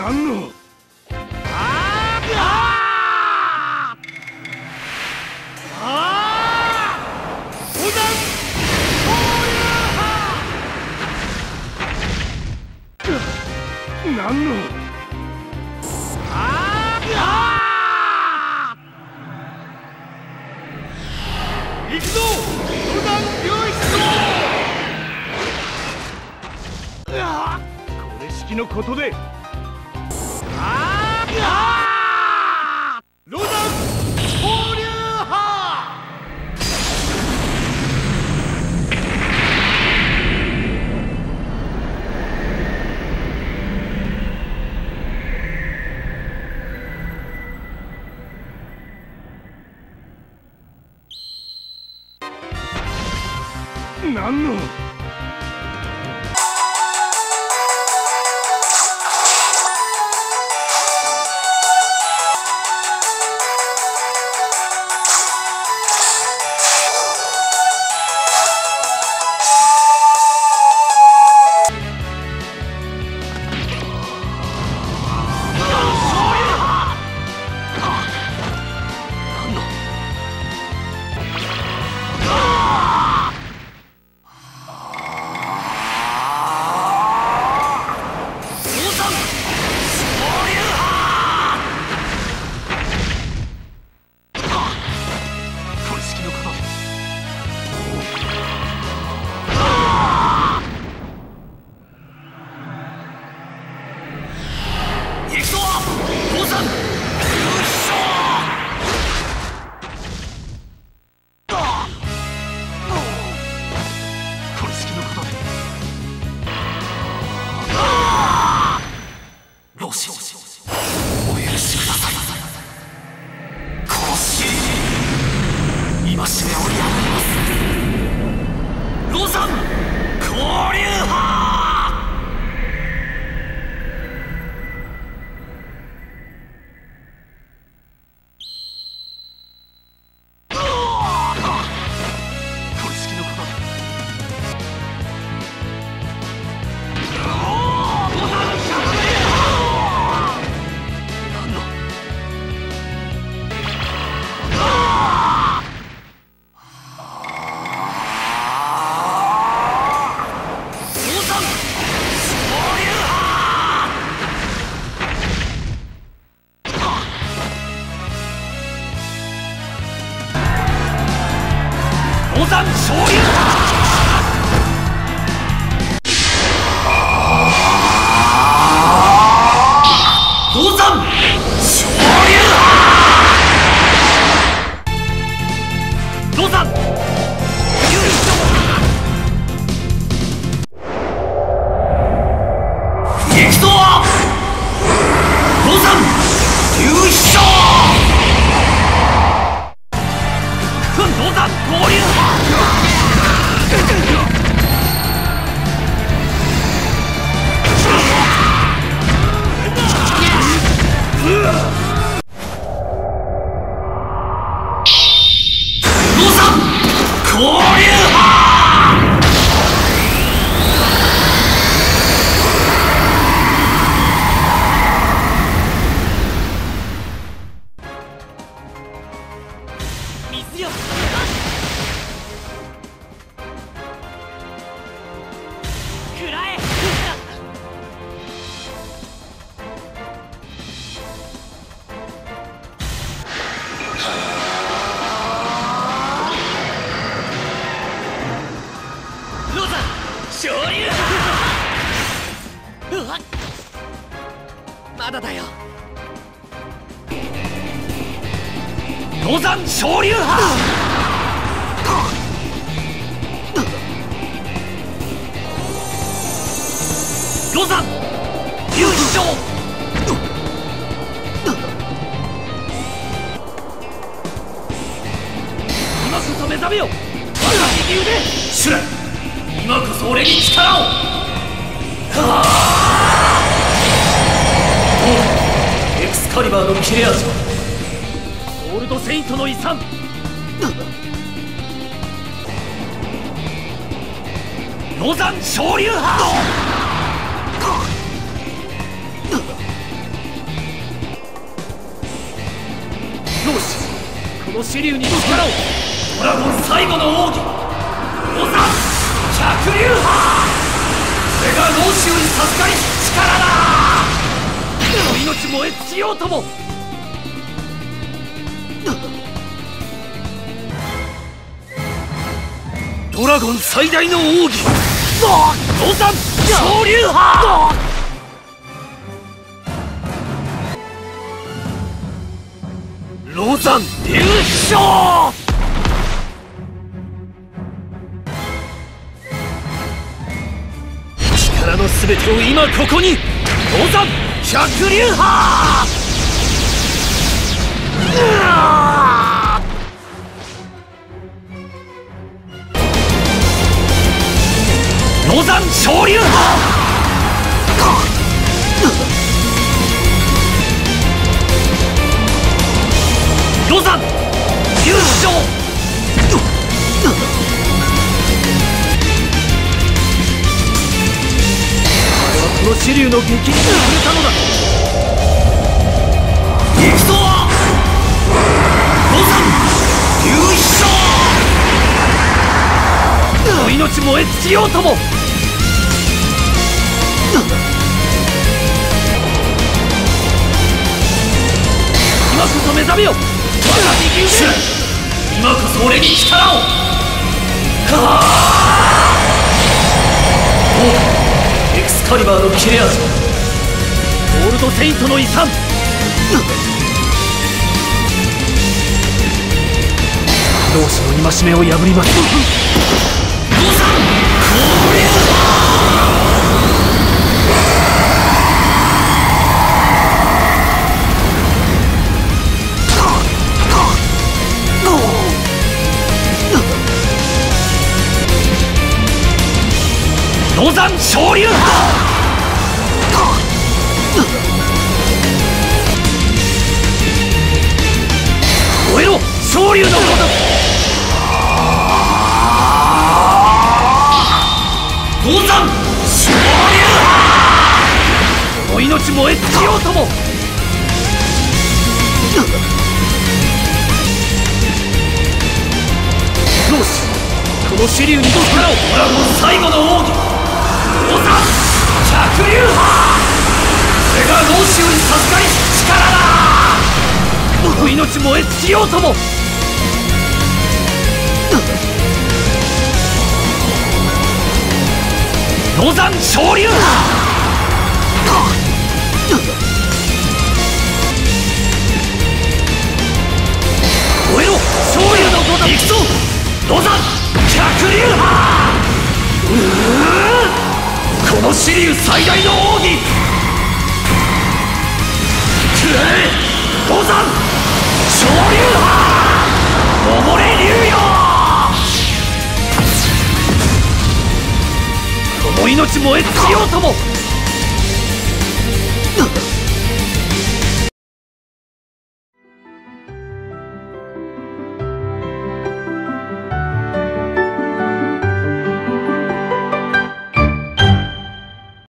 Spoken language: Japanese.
何の。何の。行くぞロダン流出これ式のことでロダン放流派。何の。 まだだよ。野山昇竜派。野山優勝。今こそ目覚めよ、我が右腕。シュラ、今こそ俺に力を。エクスカリバーの切れ味はゴールドセイントの遺産。野山昇竜派。 よし、この支流に力を。ドラゴン最後の奥義、ロザン百竜派。これが老子より授かりし力だ。命燃え尽きようとも。ドラゴン最大の奥義、ロザン昇竜派。ロザン竜将。力の全てを今ここに。ロザン百竜派。ロザン昇竜派。ロザン優勝。この支流の激に触れたのだ。行くぞロザン優勝。お命燃え尽きようとも。今こそ目覚めよ、我が右腕。今こそ俺に力を。エクスカリバーの切れ味、ゴールドセイントの遺産。同志の戒めを破ります。ロザン降臨。ロザン昇竜派。燃えろ昇竜のごとく。ロザン昇竜派。お命燃え尽きようとも。よし、この支流に力を。ドラゴン最後の奥義、ロザン百竜派。これが老子より授かりし力だ。お命燃え尽きようとも。ロザン昇竜派。燃えろ昇竜のごとく。行くぞロザン百竜派。この支流最大の奥義、くらえロザン昇竜派。登れ竜よ。この命燃え尽きようとも。